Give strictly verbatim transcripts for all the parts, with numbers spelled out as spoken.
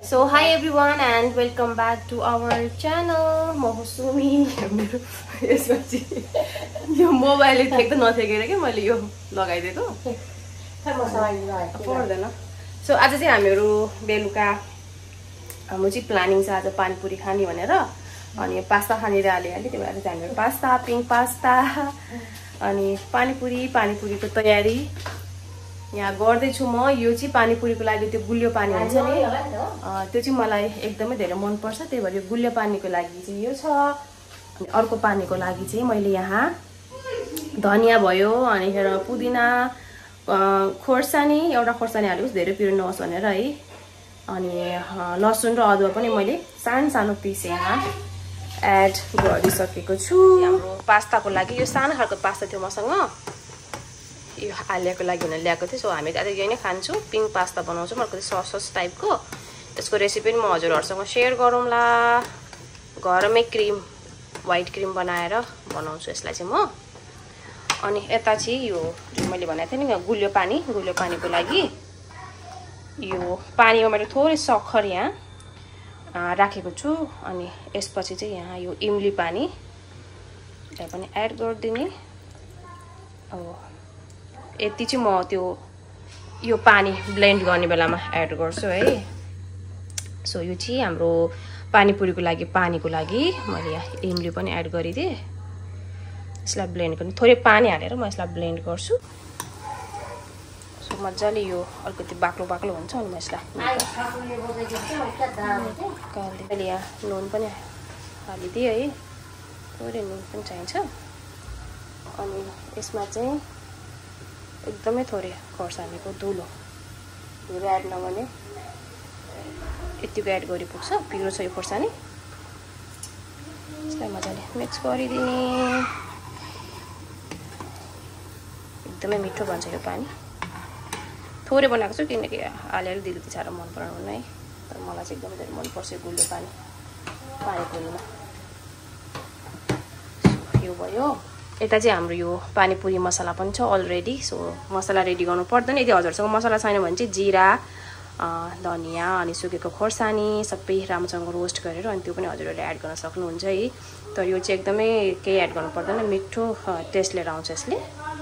So hi everyone and welcome back to our channel. Momo Sumi. यसपछि यो mobile ठेक्दै नथेकेर के मैले यो लगाइदिएको पर्दैन. सो आज चाहिँ हामीहरु बेलुका हाम्रो चाहिँ प्लानिङ छ आज पानीपुरी खाने भनेर अनि पास्ता खाने रे अलि-अलि त्यही भएर चाहिँ हामीहरु पास्ता पिङ पास्ता अनि पानीपुरी पानीपुरीको तयारी यहाँ गर्दै छु म. यो चाहिँ पानीपुरीको लागि त्यो गुलियो पानी हुन्छ नि त्यो चाहिँ मलाई एकदमै धेरै मन पर्छ. त्यही भएर यो गुलियो पानीको लागि चाहिँ यो छ. अनि अर्को पानीको लागि चाहिँ मैले यहाँ धनिया भयो अनि हेर पुदिना खोर्सानी एउटा खोर्सानी हालेको धेरै पिरो नहोस् भनेर है. अनि लसुन र अदुवा पनि मैले सानो सानो पिस यहाँ एड गरिसकेको छु. हाम्रो पास्ताको लागि यो सानो खालको पास्ता थियो मसँग यो आलियाको लागि भनेर ल्याएको थिएँ. सो हामी आज यही नै खान्छौँ. पिङ पास्ता बनाउँछौँ अर्को सस सस टाइपको. यसको रेसिपी पनि म हजुरहरूसँग सेयर गरौँला. घरमै क्रिम व्हाइट क्रिम बनाएर बनाउँछु यसलाई चाहिँ म. अनि यता चाहिँ यो मैले भनेको थिएँ नि गुलियो पानी गुलियो पानीको लागि यो पानीमा मैले थोरै सक्खर यहाँ राखेको छु. अनि यसपछि चाहिँ यहाँ यो इमली पानी यसलाई पनि एड गरिदिने. अब यति चाहिँ म त्यो यो पानी ब्लेन्ड गर्ने बेलामा एड गर्छु है. सो यो चाहिँ हाम्रो पानीपुरीको लागि पानीको लागि मैले यहाँ इमली पनि एड गरिदिएँ. यसलाई ब्लेन्ड गर्ने थोरै पानी हालेर म यसलाई ब्लेन्ड गर्छु. सो मजाले यो अलिकति बाक्लो बाक्लो हुन्छ अनि म यसलाई मैले यहाँ नुन पनि हालिदिएँ है. थोरै नुन पनि चाहिन्छ. अनि यसमा चाहिँ एकदमै थोरै खोर्सानीको धुलो धुलो एड नगर्ने यतिको एड गरी पुग्छ. पिरो छ यो खोर्सानी. यसलाई मजाले मिक्स गरिदिने. एकदमै मिठो बन्छ यो पानी. थोरै बनाएको छु किनकि अलिअलि दिदी साह्रो मन पराउनु है. तर मलाई चाहिँ एकदमै धेरै मनपर्छ यो गुलियो पानी पानीपुरीमा. यो भयो. यता चाहिँ हाम्रो यो पानीपुरी मसला पनि छ अलरेडी. सो मसला रेडी गर्नु पर्दैन. यदि हजुरसँग मसला छैन भने चाहिँ जिरा धनिया अनि सुकेको खोर्सानी सबै राम्रोसँग रोस्ट गरेर अनि त्यो पनि हजुरहरूले एड गर्न सक्नुहुन्छ है. तर यो चाहिँ एकदमै केही एड गर्नु पर्दैन. मिठो टेस्ट लिएर आउँछ यसले.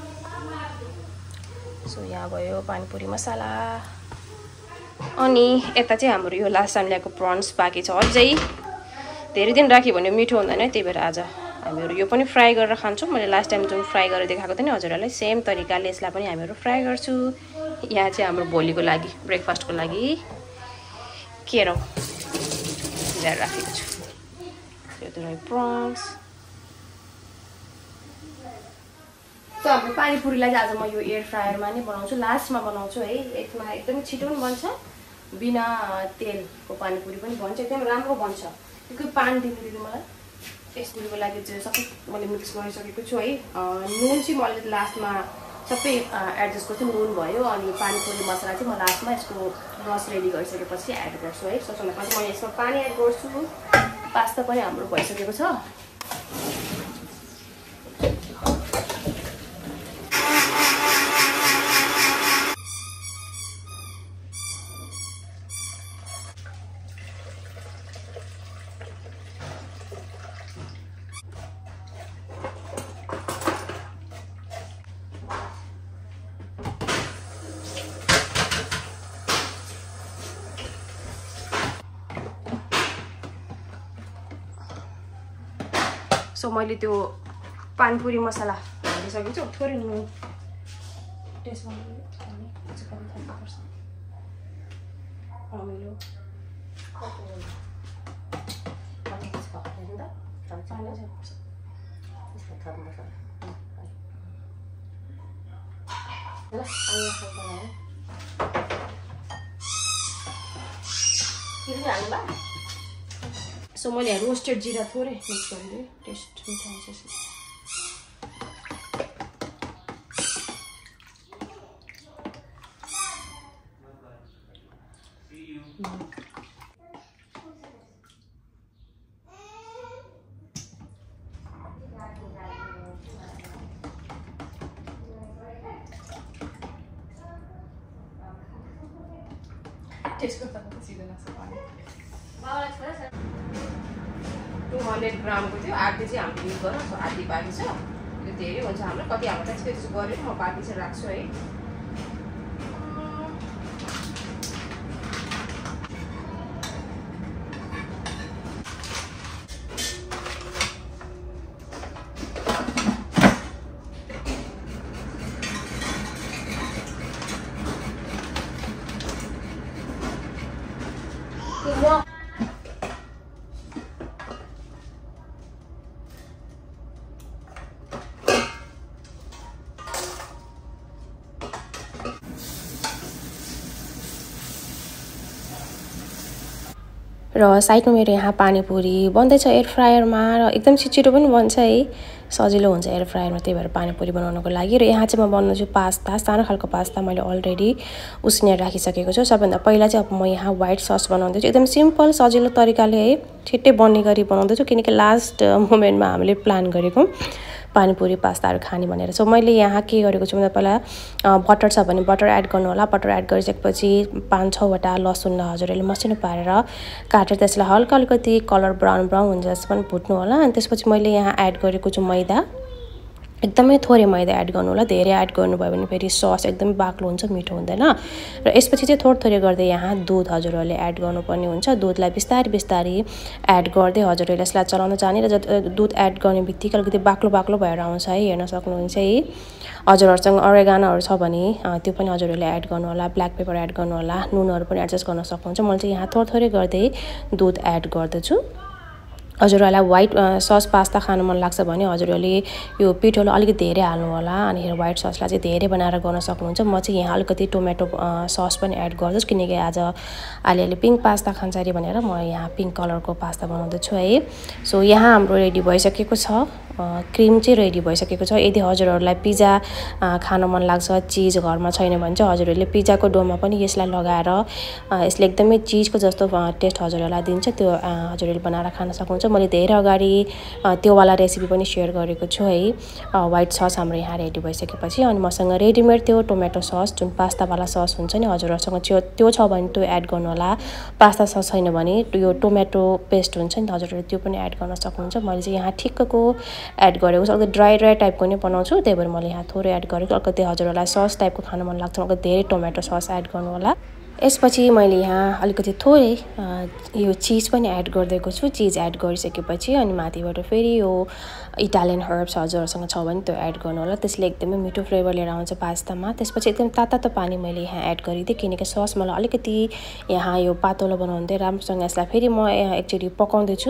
सो यहाँ भयो पानीपुरी मसला. अनि यता चाहिँ हाम्रो यो लास्ट टाइम ल्याएको prawns बाँकी छ. अझै धेरै दिन राख्यो भने मिठो हुँदैन. त्यही भएर आज हामीहरू यो पनि फ्राई गरेर खान्छौँ. मैले लास्ट टाइम जुन फ्राई गरेर देखाएको थिएँ नि हजुरहरूलाई सेम तरिकाले यसलाई पनि हामीहरू फ्राई गर्छु. यहाँ चाहिँ हाम्रो भोलिको लागि ब्रेकफास्टको लागि केरा ल्याएर राखेको छु. यो त रह्यो prawns. सो हाम्रो पानीपुरीलाई चाहिँ आज म यो एयर फ्रायरमा नै बनाउँछु. लास्टमा बनाउँछु है. यसमा एकदमै छिटो पनि बन्छ. बिना तेलको पानीपुरी पनि बन्छ. एकदम राम्रो बन्छ. त्यो पानी दिनु दिनु मलाई यसको लागि चाहिँ सबै मैले मिक्स गरिसकेको छु है. नुन चाहिँ मैले लास्टमा सबै एडजस्ट गर्छु. नुन भयो अनि पानीपुरी मसला चाहिँ म लास्टमा यसको रस रेडी गरिसकेपछि एड गर्छु है. सोच्नुपछि म यसमा पानी एड गर्छु. पास्ता पनि हाम्रो भइसकेको छ. सो मैले त्यो पानीपुरी मसला हालिसकेको छु. थोरै नुन टेस्ट गर्नुपर्छ. अमिलो सो मैले रोस्टेड जिरा थोरै मिक्स गरिदिएँ. टेस्ट मिठो आउँछ यसले. त्यसको त सिधै लाग्छ पानी बाबालाई छोरा छ two hundred ग्रामको थियो आधी चाहिँ हामीले युज गर्छौँ सो आधी बाँकी छ यो धेरै हुन्छ हाम्रो कति हाम्रो चाहिँ त्यसो गरेर म बाँकी चाहिँ राख्छु है र साइडमा मेरो यहाँ पानीपुरी बन्दैछ एयर फ्रायरमा र एकदम छिटो पनि बन्छ है सजिलो हुन्छ एयर फ्रायरमा त्यही भएर पानीपुरी बनाउनको लागि र यहाँ चाहिँ म बनाउँछु पास्ता सानो खालको पास्ता मैले अलरेडी उसिनेर राखिसकेको छु सबभन्दा पहिला चाहिँ अब म यहाँ व्हाइट सस बनाउँदैछु एकदम सिम्पल सजिलो तरिकाले है छिट्टै बन्ने गरी बनाउँदैछु किनकि लास्ट मोमेन्टमा हामीले प्लान गरेको पानीपुरी पास्ताहरू खाने भनेर सो मैले यहाँ के गरेको छु भन्दा पहिला बटर छ भने बटर एड गर्नु होला बटर एड गरिसकेपछि पाँच छवटा लसुन हजुरहरूले मसिनो पारेर काटेर त्यसलाई हल्का अलिकति कलर ब्राउन ब्राउन हुन्छ जसमा भुट्नु होला अनि त्यसपछि मैले यहाँ एड गरेको छु मैदा एकदमै थोरै मैदा एड गर्नु होला धेरै एड गर्नुभयो भने फेरि सस एकदमै बाक्लो हुन्छ मिठो हुँदैन र यसपछि चाहिँ थोरै थोरै गर्दै यहाँ दुध हजुरहरूले एड गर्नुपर्ने हुन्छ दुधलाई बिस्तारै बिस्तारै एड गर्दै हजुरहरूले यसलाई चलाउन जाने र दुध एड गर्ने बित्तिकै अलिकति बाक्लो बाक्लो भएर आउँछ है हेर्न सक्नुहुन्छ है हजुरहरूसँग अरेगानोहरू छ भने त्यो पनि हजुरहरूले एड गर्नु होला ब्ल्याक पेपर एड गर्नु होला नुनहरू पनि एडजस्ट गर्न सक्नुहुन्छ मैले चाहिँ यहाँ थोरै थोरै गर्दै दुध एड गर्दछु हजुरहरूलाई व्हाइट सस पास्ता खान मन लाग्छ भने हजुरहरूले यो पिठोलाई अलिकति धेरै हाल्नु होला अनि व्हाइट ससलाई चाहिँ धेरै बनाएर गर्न सक्नुहुन्छ म चाहिँ यहाँ अलिकति टोमेटो सस पनि एड गर्छु किनकि आज अलिअलि पिङ्क पास्ता खान्छ अरे भनेर म यहाँ पिङ्क कलरको पास्ता बनाउँदैछु है सो यहाँ हाम्रो रेडी भइसकेको छ क्रिम चाहिँ रेडी भइसकेको छ यदि हजुरहरूलाई पिज्जा खान मन लाग्छ चिज घरमा छैन भने चाहिँ हजुरहरूले पिज्जाको डोमा पनि यसलाई लगाएर यसले एकदमै चिजको जस्तो टेस्ट हजुरहरूलाई दिन्छ त्यो हजुरहरूले बनाएर खान सक्नुहुन्छ मैले धेरै अगाडि त्यो वाला रेसिपी पनि सेयर गरेको छु है व्हाइट सस हाम्रो यहाँ रेडी भइसकेपछि अनि मसँग रेडीमेड त्यो टोमेटो सस जुन पास्तावाला सस हुन्छ नि हजुरहरूसँग त्यो त्यो छ भने त्यो एड गर्नु होला पास्ता सस छैन भने यो टोमेटो पेस्ट हुन्छ नि हजुरहरूले त्यो पनि एड गर्न सक्नुहुन्छ मैले चाहिँ यहाँ ठिक्कको एड गरेको छु अलिकति ड्राई ड्राई टाइपको नै बनाउँछु त्यही भएर मैले यहाँ थोरै एड गरेको अलिकति हजुरहरूलाई सस टाइपको खान मन लाग्छ अलिकति धेरै टोमेटो सस एड गर्नु होला यसपछि मैले यहाँ अलिकति थोरै यो चिज पनि एड गरिदिएको छु चिज एड गरिसकेपछि अनि माथिबाट फेरि यो इटालियन हर्ब्स हजुरहरूसँग छ भने त्यो एड गर्नु होला त्यसले एकदमै मिठो फ्लेभर लिएर आउँछ पास्तामा त्यसपछि एकदम तातो तातो पानी मैले यहाँ एड गरिदिएँ किनकि सस मलाई अलिकति यहाँ यो पातलो बनाउँदै राम्रोसँग यसलाई फेरि म एकचोटि पकाउँदैछु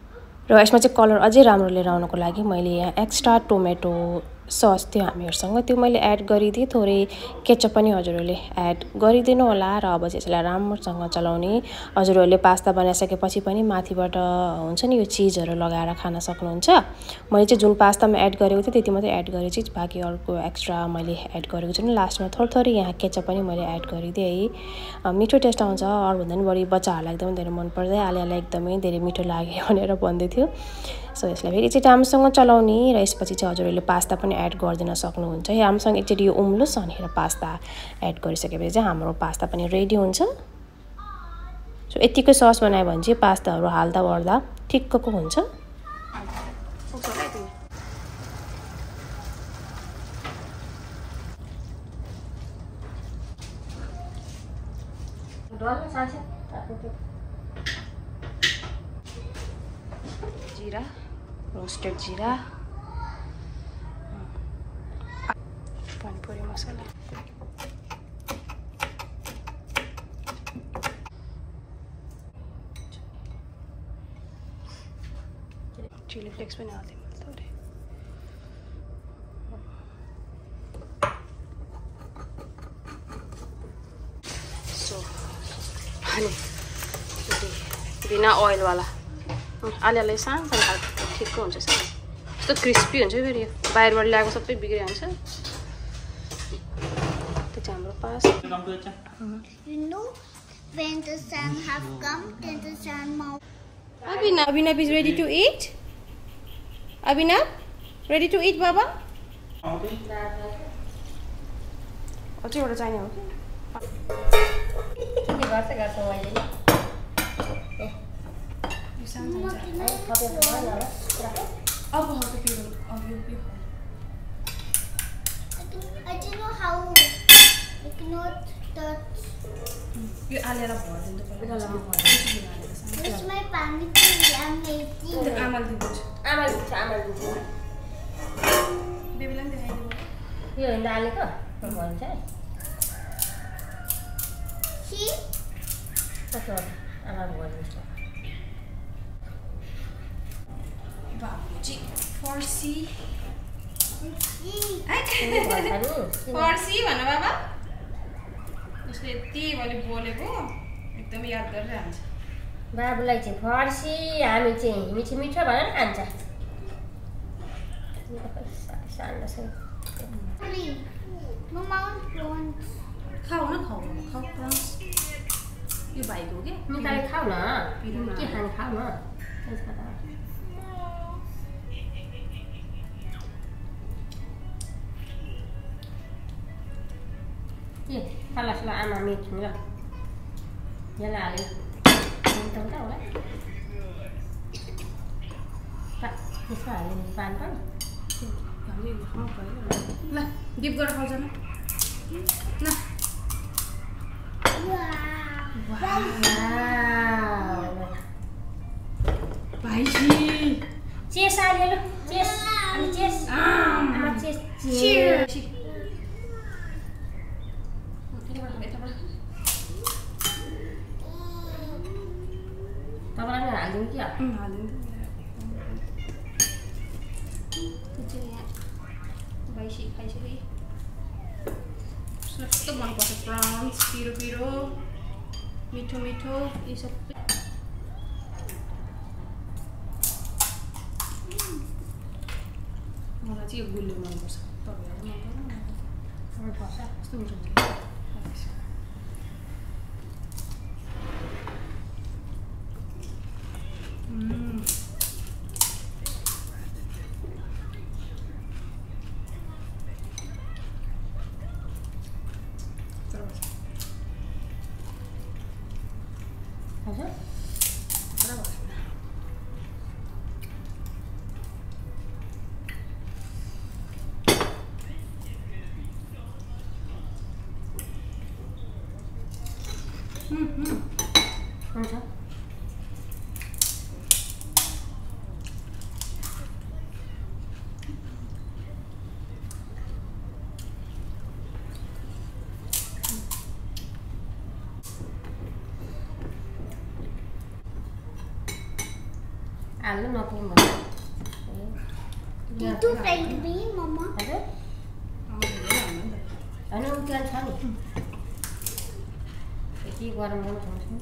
र यसमा चाहिँ कलर अझै राम्रो लिएर आउनको लागि मैले यहाँ एक्स्ट्रा टोमेटो सस थियो हामीहरूसँग त्यो मैले एड गरिदिएँ थोरै केचप पनि हजुरहरूले एड गरिदिनु होला र अब चाहिँ यसलाई राम्रोसँग चलाउने हजुरहरूले पास्ता बनाइसकेपछि पनि माथिबाट हुन्छ नि यो चिजहरू लगाएर खान सक्नुहुन्छ मैले चाहिँ जुन पास्तामा एड गरेको थिएँ त्यति मात्रै एड गरेँ चिज बाँकी अर्को एक्स्ट्रा मैले एड गरेको छु नि लास्टमा थोरै थोरै यहाँ केचप पनि मैले एड गरिदिएँ है मिठो टेस्ट आउँछ अरूभन्दा पनि बढी बच्चाहरूलाई एकदमै धेरै मनपर्दै आलिआली एकदमै धेरै मिठो लाग्यो भनेर भन्दै थियो सो यसलाई फेरि चाहिँ राम्रोसँग चलाउने र यसपछि चाहिँ हजुरहरूले पास्ता पनि एड गरिदिन सक्नुहुन्छ है राम्रोसँग एकचोटि यो उम्लोस् अनि पास्ता एड गरिसकेपछि चाहिँ हाम्रो पास्ता पनि रेडी हुन्छ सो यतिकै सस बनायो भने चाहिँ पास्ताहरू हाल्दा ओर्दा ठिक्कको हुन्छ जीरा रोस्टेड जीरा पानीपुरी मसाला चिली फ्लेक्स पनि हाल्दिउँ थोरै सो अनि बिना ऑयलवाला अलिअलि सानो सानो खालको ठिकको हुन्छ सानो यस्तो क्रिस्पी हुन्छ फेरि बाहिरबाट ल्याएको सबै बिग्रिहाल्छ त्यो चाहिँ हाम्रो पास You know, when the sun have come, then the sun mouth. Abhinav, Abhinav is ready to eat. Abhinav, ready to eat, Baba? Okay. अझै एउटा चाहिने हो कि के गर्छ गर्छ मैले यो सानो है कतै खान होला अब हो त पिरो अब यो पिरो I don't know how I cannot touch. यो आलेर भर्दिनु त उता लाउनु पर्छ It's my panipuri. I'm making. आमाले दिन्छ आमाले दिन्छ आमाले दिन्छ बेबीलाई पनि देखाइदिनु यो होइन आलेको भन्छ See? कस्तो आमाले गरिदिन्छ बाबुजी फर्सी See? फर्सी भन बाबा उसले यति मैले बोलेको एकदम याद गरिरहन्छ बाबुलाई चाहिँ फर्सी हामी चाहिँ मिठो मिठो भनेर खान्छ सानो छ Puri. Mama wants prawns. खाऊ न खाऊ खाऊ prawns यो भाइको हो के निकाले खाऊ न के खाने खाऊ न त्यसमा त के खालास ल आमा मिठो ल यसलाई हाल्यो मिठो हुन्छ होला त्यसमा हाल्यो पान पनि ल डिप गरेर खाउँछ न ल Wow. भाइजी चेस हाल्यो ल चेस अनि चेस आमा चेस चेस तपाईँलाई हालिदिउँ कि भाइसी खाइसके कस्तो मनपर्छ prawns पिरो पिरो मिठो मिठो यी सबै मलाई चाहिँ यो गुलियो मनपर्छ तपाईँहरूलाई मनपर्छ मनपर्छ कस्तो मिठो हुन्छ हजुर हुन्छ आलु नपुग्नु भन्नु Did you friend me, Mama? हजुर होइन उकाल छ नि यति गरम गरम खाउँछु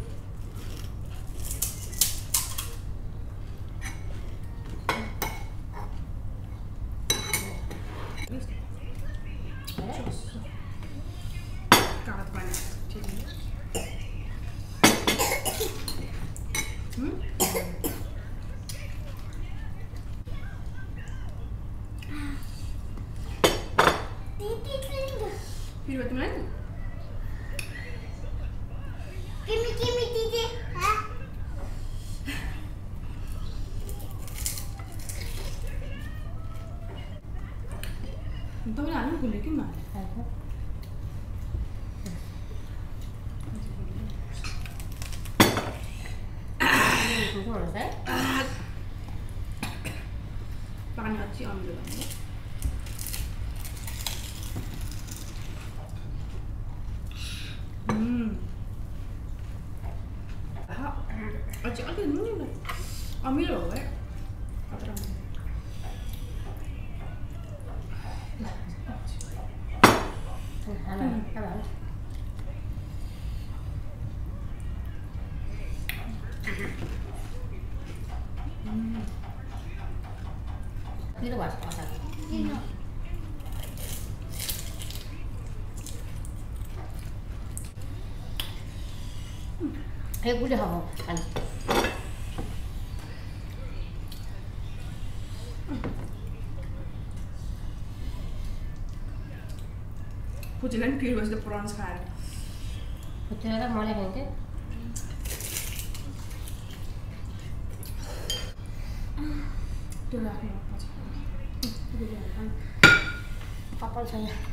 कागज पानी ठीक है फिर बात में Give me, give me, Didi. Huh? तो मैं आलू भूले क्यों मारे पानी अच्छी अम्ल बनाए अच्छा अलिक नुन अमिलो हो है Dito was pasal. You know. Eh, boleh hawa kan. Pujilan curious the prawns खाएर फुटेर मलाई खाइन्थ्यो त्यो राख्नु कपाल छ यहाँ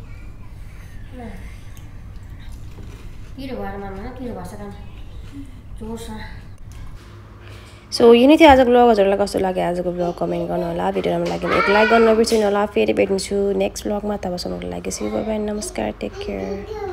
किरो भएर मान्दैन किरो भर्छ काम जोडसँग सो यो नै थियो आजको ब्लग हजुरलाई कस्तो लाग्यो आजको ब्लग कमेन्ट गर्नु होला भिडियो राम्रो लाग्यो भने एक लाइक गर्न नबिर्सिनु होला फेरि भेट्नेछु नेक्स्ट ब्लगमा तबसम्मको लागि सी बाइ बाइ नमस्कार टेक केयर